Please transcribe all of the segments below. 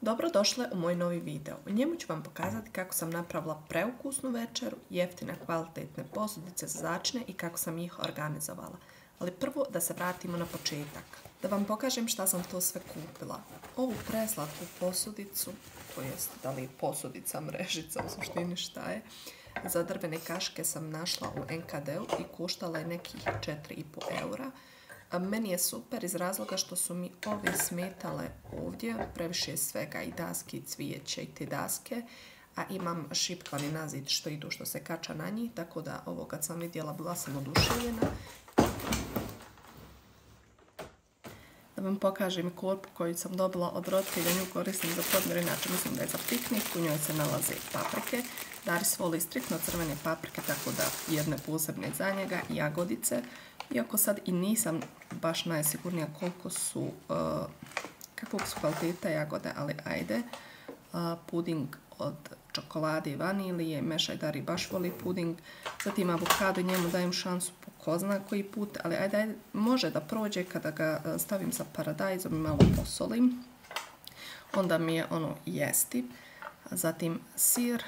Dobrodošle u moj novi video. U njemu ću vam pokazati kako sam napravila preukusnu večeru, jeftine kvalitetne posudice za začine i kako sam ih organizovala. Ali prvo da se vratimo na početak. Da vam pokažem šta sam to sve kupila. Ovu preslatku posudicu, to jest da li posudica, mrežica, u suštini šta je, za drvene kaške sam našla u NKD-u i koštala je nekih 4,5 eura. Meni je super iz razloga što su mi ove smetale ovdje, previše svega i daske i cvijeće i te daske, a imam šipkani nazid što se kača na njih, tako da ovo kad sam vidjela bila sam oduševljena. Da vam pokažem korpu koju sam dobila od roditelja, nju koristim za podmjer, inače mislim da je za piknik, u njoj se nalaze paprike. Daris voli striktno crvene paprike, tako da jedne posebne za njega, i jagodice. Iako sad i nisam baš najsigurnija kakvog su kvaliteta jagode, ali ajde. Puding od čokolade i vanilije, Mešaj Dari baš voli puding. Zatim avokado, njemu dajem šansu po ko zna koji put, ali ajde, može da prođe kada ga stavim sa paradajzom i malo posolim. Onda mi je ono jesti. Zatim sir.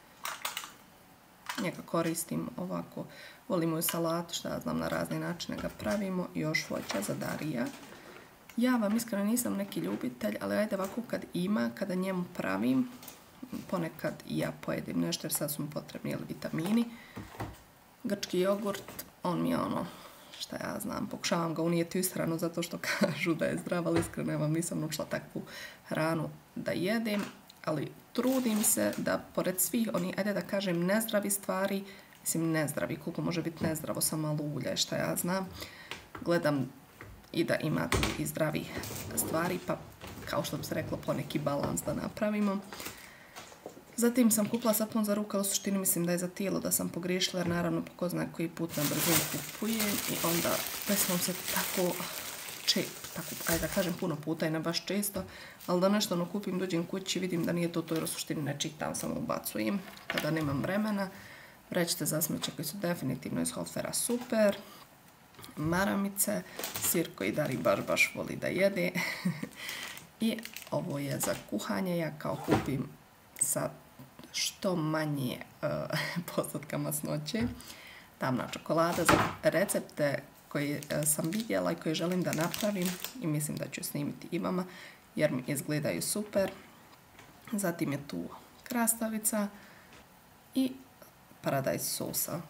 Njega koristim ovako, volim moju salatu, šta ja znam, na razne načine ga pravimo. I još voća za Darija. Ja vam iskreno nisam neki ljubitelj, ali ajde ovako kada njemu pravim, ponekad i ja pojedim nešto jer sad su mi potrebni vitamini. Grčki jogurt, on mi je ono, šta ja znam, pokušavam ga unijeti u ishranu zato što kažu da je zdrav, ali iskreno ja vam nisam naučila takvu hranu da jedem. Ali trudim se da pored svih oni, ajde da kažem, nezdravi stvari, mislim nezdravi, koliko može biti nezdravo sa malo ulja, šta ja znam, gledam i da ima tu i zdravih stvari, pa kao što bi se reklo poneki balans da napravimo. Zatim sam kupila sapun za ruke, u suštini mislim da je za tijelo, da sam pogriješila jer naravno po ko zna koji put na brzinu kupujem i onda pesmom se tako ajde da kažem puno puta i ne baš često, ali da nešto kupim, dođem kući, vidim da nije to jer u suštini ne čitam, samo ubacujem kada nemam vremena. Vrećice za smeće koji su definitivno iz Hofera super, maramice, sir koji Dari baš voli da jede i ovo je za kuhanje, ja kao kupim sa što manje postotka masnoće, tamna čokolada za recepte koje sam vidjela i koje želim da napravim i mislim da ću snimiti i vama jer mi izgledaju super. Zatim je tu krastavica i paradajz sosa.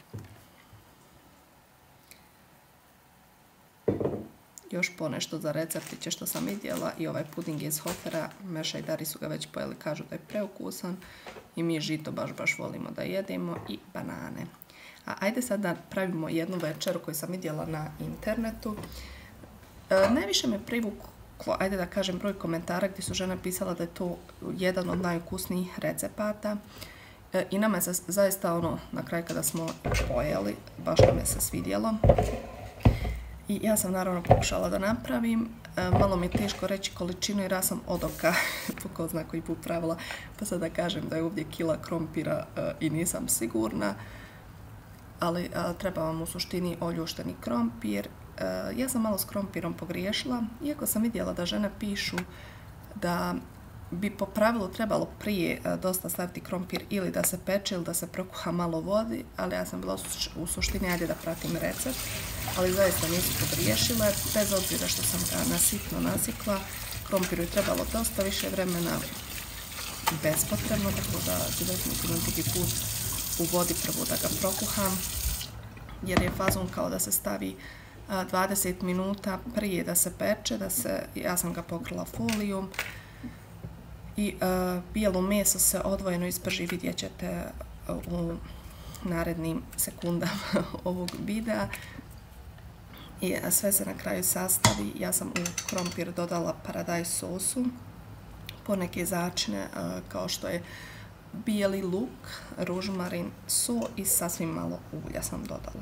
Još ponešto za receptiće što sam vidjela i ovaj puding iz Hofera, Mešaj Dari su ga već pojeli, kažu da je preukusan i mi žito baš volimo da jedemo i banane. A ajde sad da pravimo jednu večeru koju sam vidjela na internetu. Najviše me privuklo, ajde da kažem, broj komentara gdje su žene pisala da je to jedan od najukusnijih recepata. I nama je zaista ono, na kraju kada smo pojeli, baš nam je se svidjelo. I ja sam naravno pokušala da napravim. Malo mi je teško reći količinu jer ja sam od oka po ko zna koji put pravila, pa sad da kažem da je ovdje kila krompira i nisam sigurna. Ali treba vam u suštini oljušteni krompir. Ja sam malo s krompirom pogriješila, iako sam vidjela da žene pišu da bi po pravilu trebalo prije dosta staviti krompir ili da se peče ili da se prokuha malo vodi, ali ja sam bila u suštini ajde da pratim recept, ali zaista nisu pogriješile, bez obzira što sam ga nasitno nasikla. Krompiru je trebalo dosta više vremena, bespotrebno, tako da ću definitivno drugi put u vodi prvo da ga prokuham, jer je fazon kao da se stavi 20 minuta prije da se peče, ja sam ga pokrila folijom i bijelo meso se odvojeno isprži, vidjet ćete u narednim sekundama ovog videa. I sve se na kraju sastavi, ja sam u krompir dodala paradajz sosu, poneke začine kao što je bijeli luk, ružmarin, so i sasvim malo ulja sam dodala.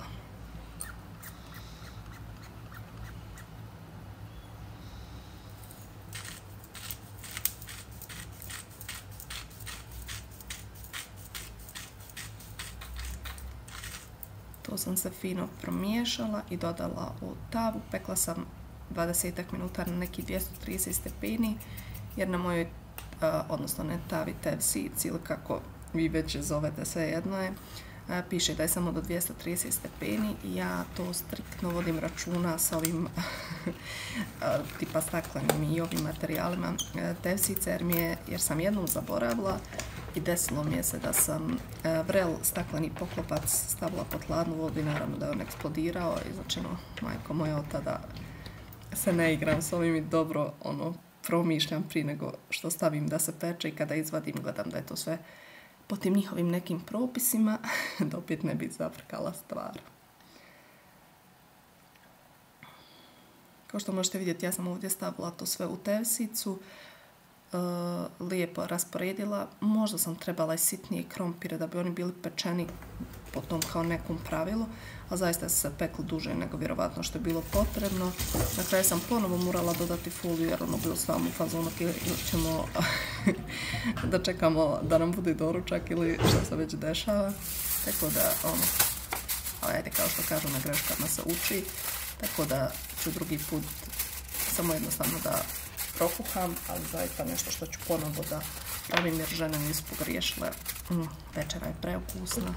To sam se fino promiješala i dodala u tavu. Pekla sam 20 minuta na neki 230 stepeni jer na mojoj odnosno ne tavi, tevsic ili kako vi već zovete, svejedno je. Piše da je samo do 230 stepeni i ja to striktno vodim računa sa ovim tipa staklenim i ovim materijalima tevsice jer sam jednom zaboravila i desilo mi je se da sam vrel stakleni poklopac stavila pod hladnu vodu i naravno da je on eksplodirao i znači majko moja, od tada se ne igram s ovim i dobro promišljam prije nego što stavim da se peče i kada izvadim gledam da je to sve po tim njihovim nekim propisima, da opet ne bi zafrkala stvar. Kao što možete vidjeti, ja sam ovdje stavila to sve u tevsicu, lijepo rasporedila. Možda sam trebala i sitnije krompire da bi oni bili pečeni po tom kao nekom pravilu, a zaista se pekli duže nego vjerovatno što je bilo potrebno. Na kraju sam ponovo morala dodati foliju jer bilo sam u fazonu ili ćemo da čekamo da nam bude doručak ili što se već dešava. Tako da, ali ajde, kao što kažu, na greškama se uči, tako da ću drugi put samo jednostavno da prokuham, ali zaista nešto što ću ponovo da pravim jer žene nisu pogriješile. Večera je preukusna.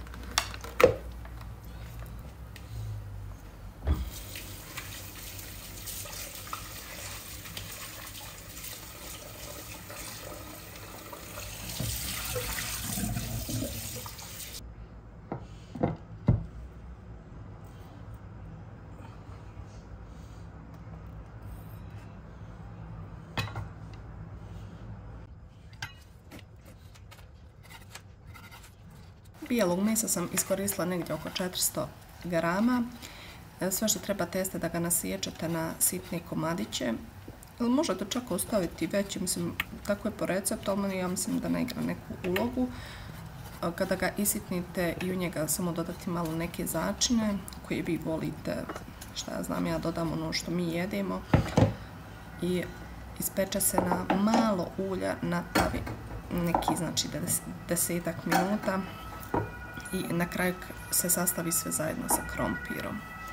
Bijelog mesa sam iskoristila negdje oko 400 grama. Sve što trebate jeste da ga nasiječete na sitne komadiće. Ili možete čak ostaviti veći, mislim, tako je po receptu, ali ja mislim da ne igra neku ulogu. Kada ga isitnite i u njega samo dodati malo neke začine koje vi volite, šta ja znam, ja dodam ono što mi jedemo i ispeče se na malo ulja na tavi, neki znači 10 minuta. I na kraju se sastavi sve zajedno sa krompirom.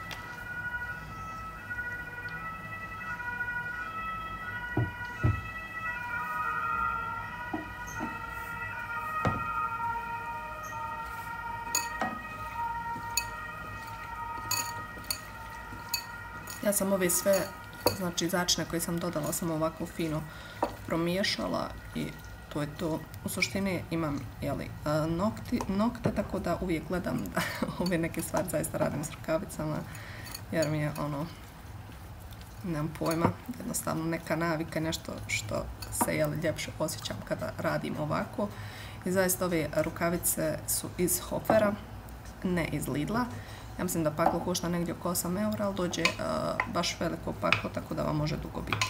Ja sam ove sve, znači začine koje sam dodala, sam ovako fino promiješala i to je to. U suštini imam nokte, tako da uvijek gledam da ove neke stvari zaista radim s rukavicama, jer mi je nemam pojma, jednostavno neka navika, nešto što se ljepše osjećam kada radim ovako. I zaista ove rukavice su iz Hofera, ne iz Lidla. Ja mislim da paklo košta negdje oko 8 eura, ali dođe baš veliko paklo, tako da vam može dugo biti.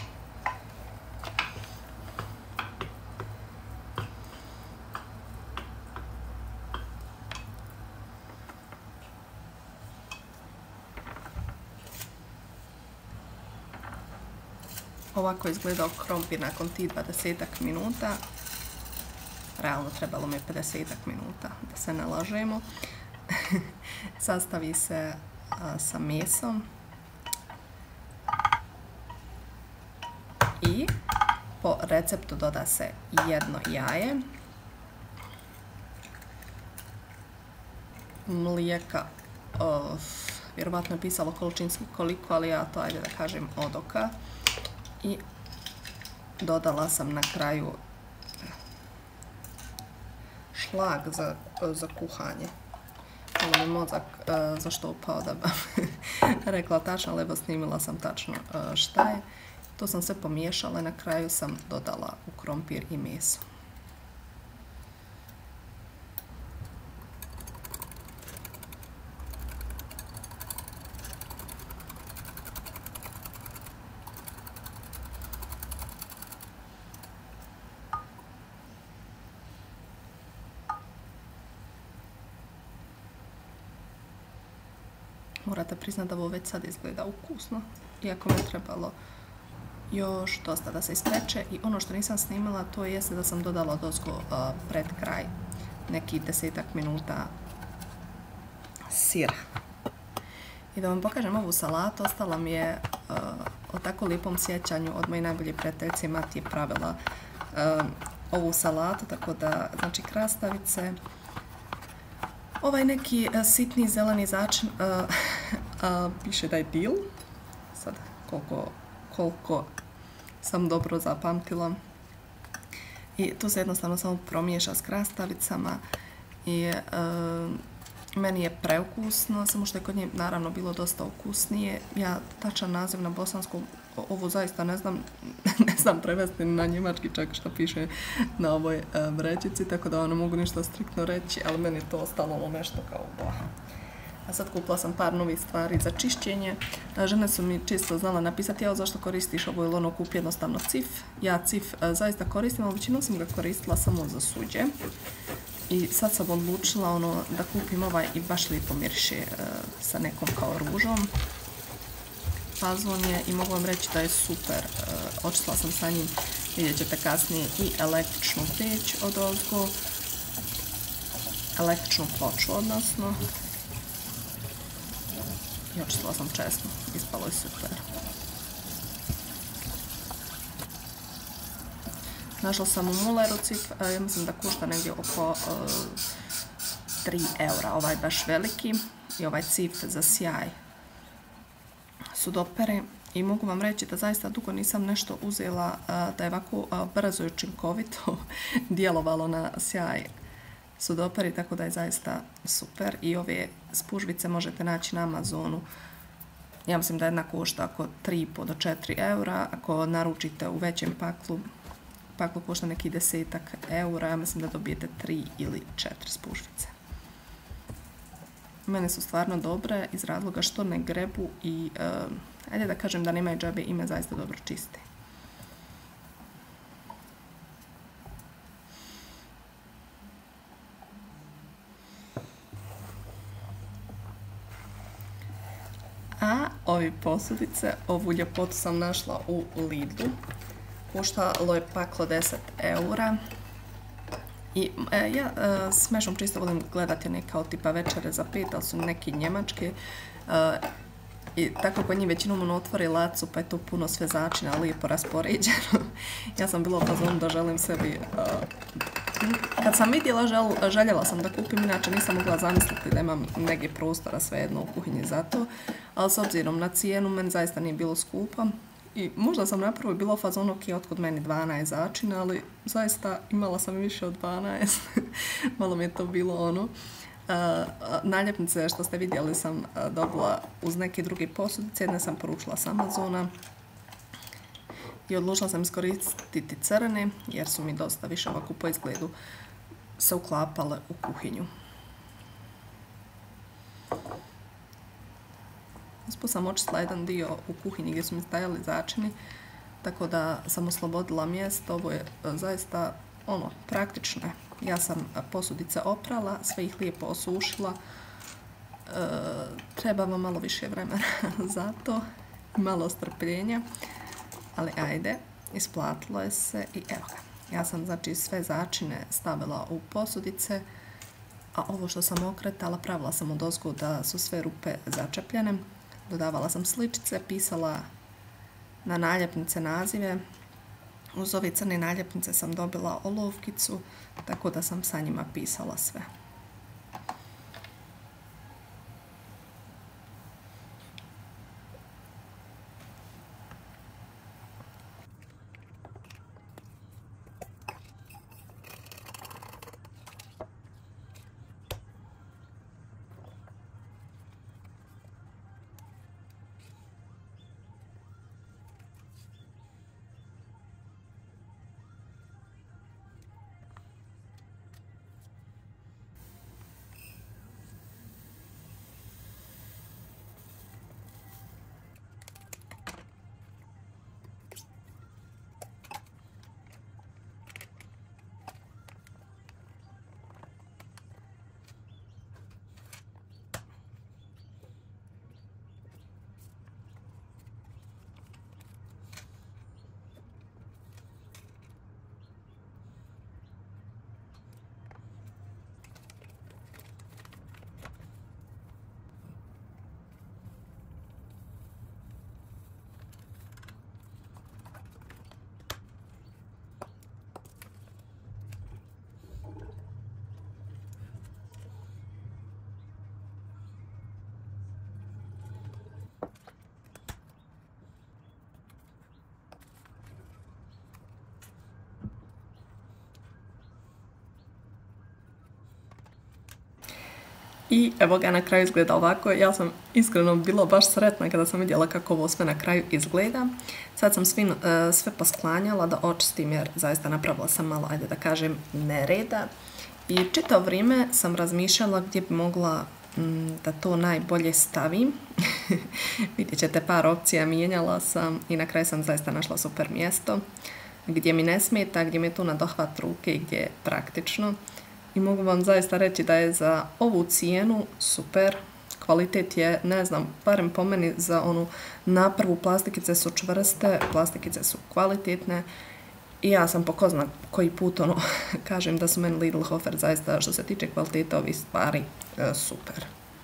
Ovako je izgledao krompir nakon tih 20 minuta. Realno trebalo mi je 50 minuta, da se ne lažemo. Sastavi se sa mesom i po receptu doda se jedno jaje, mlijeka, vjerovatno je pisalo količinski koliko, ali ja to ajde da kažem od oka. I dodala sam na kraju šlag za kuhanje. Ovo mi mozak zašto upao da bi rekla tačno, ali evo snimila sam tačno šta je. To sam sve pomiješala i na kraju sam dodala u krompir i meso. Morate priznati da ovo već sad izgleda ukusno, iako mi je trebalo još dosta da se ispeče. I ono što nisam snimala, to jeste da sam dodala dozgo pred kraj nekih 10 minuta sira. I da vam pokažem ovu salatu, ostala mi je o tako lijepom sjećanju od moje najbolje prijateljice Matije pravila ovu salatu, tako da, znači krastavice, ovaj neki sitni zeleni začin, piše da je dil, sad koliko sam dobro zapamtila. I tu se jednostavno samo promiješa s krastavicama i meni je preukusno, samo što je kod nje naravno bilo dosta ukusnije. Ja tačan naziv na bosanskom ovo zaista ne znam prevesti na njemački čak što piše na ovoj vrećici, tako da ne mogu ništa striktno reći, ali meni je to ostalo nešto kao bah. A sad kupila sam par novih stvari za čišćenje. Žene su mi čisto znala napisati, evo zašto koristiš ovo ili ono, kupi jednostavno cif. Ja cif zaista koristim, ali većinom sam ga koristila samo za suđe. I sad sam odlučila da kupim ovaj i baš lijepo miriše sa nekom kao ružom. Fazon je i mogu vam reći da je super. Očistila sam sa njim, vidjet ćete kasnije, i električnu peć od ozgo. Električnu ploču odnosno. I očistila sam česno, ispalo je super. Našla sam u Mulleru cif, ja mislim da košta negdje oko 3 eura, ovaj baš veliki i ovaj cif za sjaj sudopere. I mogu vam reći da zaista dugo nisam nešto uzela da je ovako brzo i učinkovito djelovalo na sjaj sudoperi, tako da je zaista super. I ove spužvice možete naći na Amazonu. Ja mislim da jedna košta oko 3,5 do 4 eura. Ako naručite u većem paklu košta neki 10 eura. Ja mislim da dobijete 3 ili 4 spužvice. Mene su stvarno dobre iz razloga što ne grebu i ajde da kažem da nemaju džabe i me zaista dobro čiste. A ovi posudice, ovu ljepotu sam našla u Lidlu. Koštalo je paklo 10 eura. I ja s Mešom čisto volim gledati one kao tipa večere za 5, ali su neki njemačke. I tako kod njih većinom otvori lacu, pa je to puno sve začina, lijepo raspoređeno. Ja sam bila u fazonu da želim sebi... Kad sam vidjela, željela sam da kupim, inače nisam mogla zamisliti da imam negdje prostora svejedno u kuhinji za to. Ali s obzirom na cijenu, meni zaista nije bilo skupa. I možda sam napravo bila u fazonu, ok, otkud meni 12 začina, ali zaista imala sam više od 12. Malo mi je to bilo naljepnice što ste vidjeli sam dobila uz neke druge posudice, jedne sam poručila s Amazona. I odlučila sam iskoristiti crne, jer su mi dosta više ovako po izgledu se uklapale u kuhinju. Usput sam očistila jedan dio u kuhinji gdje su mi stajali začini, tako da sam oslobodila mjesto. Ovo je zaista praktično. Ja sam posudice oprala, sve ih lijepo osušila. Treba vam malo više vremena za to, malo strpljenja, ali ajde, isplatilo je se i evo ga. Ja sam znači sve začine stavila u posudice, a ovo što sam okretala pravila sam odozgo da su sve rupe začepljene. Dodavala sam sličice, pisala na naljepnice nazive. Uz ove crne naljepnice sam dobila olovkicu, tako da sam sa njima pisala sve. I evo ga, na kraju izgleda ovako. Ja sam iskreno bila baš sretna kada sam vidjela kako ovo sve na kraju izgleda. Sad sam sve posklanjala da očistim jer zaista napravila sam malo, ajde da kažem, nereda. I čitavo vrijeme sam razmišljala gdje bi mogla da to najbolje stavim. Vidjet ćete, par opcija mijenjala sam i na kraju sam zaista našla super mjesto gdje mi ne smeta, gdje mi je tu na dohvat ruke i gdje je praktično. I mogu vam zaista reći da je za ovu cijenu super. Kvalitet je, ne znam, barem po meni za onu naprvu, plastikice su čvrste, plastikice su kvalitetne. I ja sam po ko zna koji put kažem da su meni Lidl Hofer zaista što se tiče kvaliteta ovih stvari super.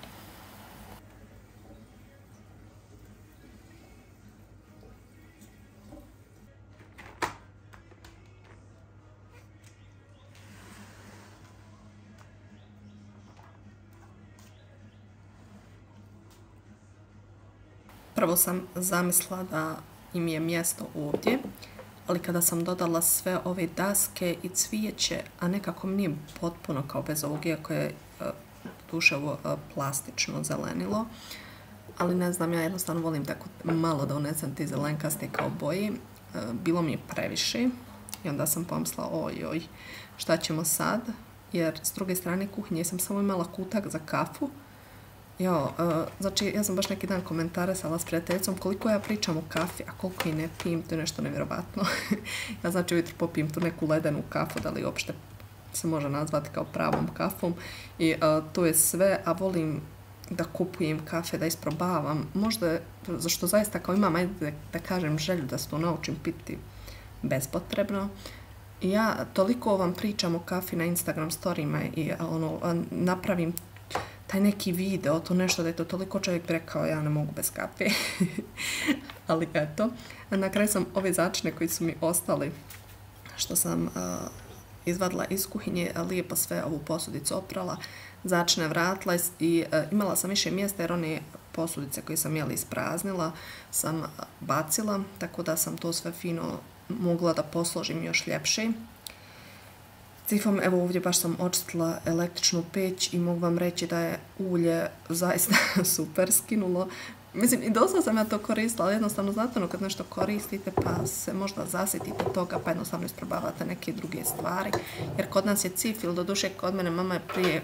Prvo sam zamislila da im je mjesto ovdje, ali kada sam dodala sve ove daske i cvijeće, a nekako mi nije potpuno kao bez ovog, iako je duše ovo plastično zelenilo, ali ne znam, ja jednostavno volim tako malo da unesem ti zelenkaste kao boji, bilo mi je previše i onda sam pomislila oj, šta ćemo sad, jer s druge strane kuhinje sam samo imala kutak za kafu. Znači, ja sam baš neki dan komentarisala s prijateljicom koliko ja pričam o kafi, a koliko i ne pijem, to je nešto nevjerovatno. Ja znači ujutro popijem tu neku ledenu kafu, da li uopšte se može nazvati kao pravom kafom i to je sve, a volim da kupujem kafe, da isprobavam, možda, zašto zaista kao imam, ajde da kažem, želju da se to naučim piti bespotrebno. I ja toliko vam pričam o kafi na Instagram storijima i napravim taj neki video, to nešto da je to toliko čovjek rekao, ja ne mogu bez kafe. Ali eto, na kraju sam ove začine koji su mi ostali, što sam izvadila iz kuhinje, lijepo sve ovu posudicu oprala, začine vratila i imala sam više mjesta jer one posudice koje sam ispraznila sam bacila, tako da sam to sve fino mogla da posložim još ljepše. Cifom, evo ovdje baš sam očistila električnu peć i mogu vam reći da je ulje zaista super skinulo. Mislim, i dosta sam ja to koristila, ali jednostavno znate kad nešto koristite pa se možda zasjetite toga pa jednostavno isprobavate neke druge stvari. Jer kod nas je cif, ili doduše kod mene mama je prije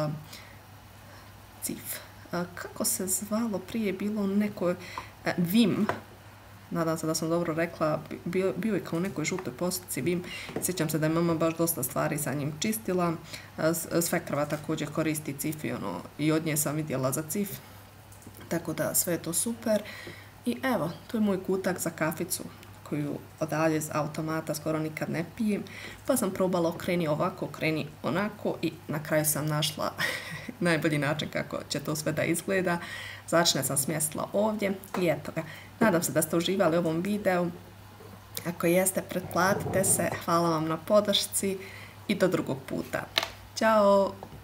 cif. Kako se zvalo prije, bilo neko Vim. Nadam se da sam dobro rekla, bio je kao u nekoj žutoj postici Vim. Sjećam se da je mama baš dosta stvari sa njim čistila. Svekrva također koristi cif i od nje sam vidjela za cif. Tako da sve je to super. I evo, tu je moj kutak za kaficu koju odalje iz automata skoro nikad ne pijem. Pa sam probala okreni ovako, okreni onako i na kraju sam našla najbolji način kako će to sve da izgleda. Začne sam smjestila ovdje i eto ga. Nadam se da ste uživali u ovom videu. Ako jeste, pretplatite se. Hvala vam na podršci i do drugog puta. Ćao!